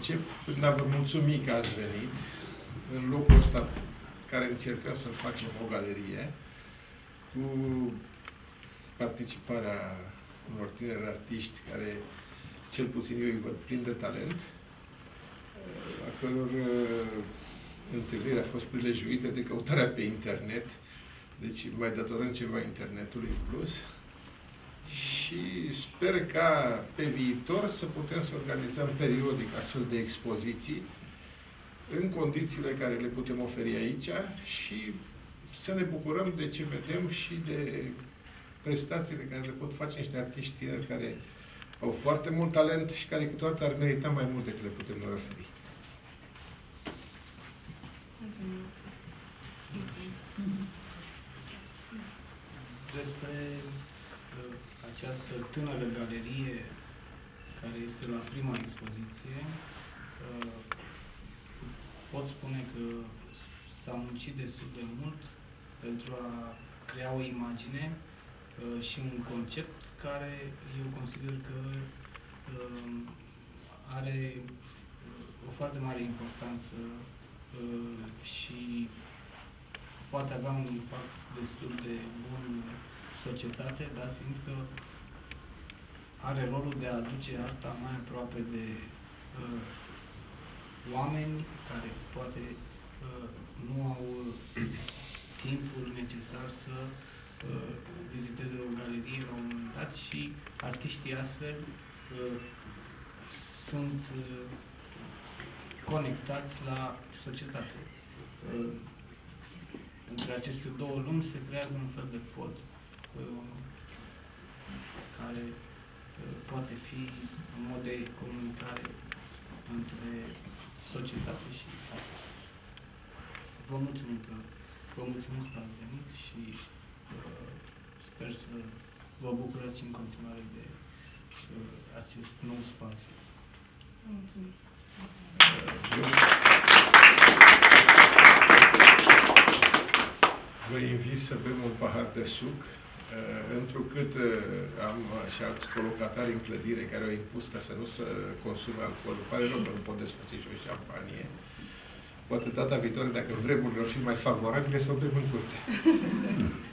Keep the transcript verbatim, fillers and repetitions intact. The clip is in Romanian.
încep prin a vă mulțumi că ați venit în locul ăsta care încercăm să facem o galerie cu participarea unor tineri artiști care, cel puțin eu îi văd plin de talent, a căror întâlnire a fost prilejuită de căutarea pe internet, deci mai datorăm ceva internetului în plus. Și sper ca pe viitor să putem să organizăm periodic astfel de expoziții în condițiile care le putem oferi aici și să ne bucurăm de ce vedem și de prestațiile care le pot face niște artiști tineri care au foarte mult talent și care câteodată ar merita mai mult decât le putem noi oferi. Mulțumim. Mulțumim. Despre uh, această tânără galerie care este la prima expoziție, uh, pot spune că s-a muncit destul de mult pentru a crea o imagine uh, și un concept care eu consider că uh, are uh, o foarte mare importanță uh, și poate avea un impact destul de bun în societate, dar fiindcă are rolul de a aduce arta mai aproape de uh, oameni care poate uh, nu au timpul necesar să uh, viziteze o galerie la un moment dat și artiștii astfel uh, sunt uh, conectați la societate. Uh, Între aceste două lumi se creează un fel de pod uh, care uh, poate fi un mod de comunicare între societate și artă. Vă mulțumim că vă mulțumesc că ați venit și uh, sper să vă bucurați în continuare de uh, acest nou spațiu. Mulțumim. Vă invit să bem un pahar de suc, întrucât am și alți colocatari în clădire care au impus ca să nu se consume alcool. Pare rău că nu pot desface și o șampanie. Poate data viitoare, dacă vremurile vor fi mai favorabile, să o bem în curte.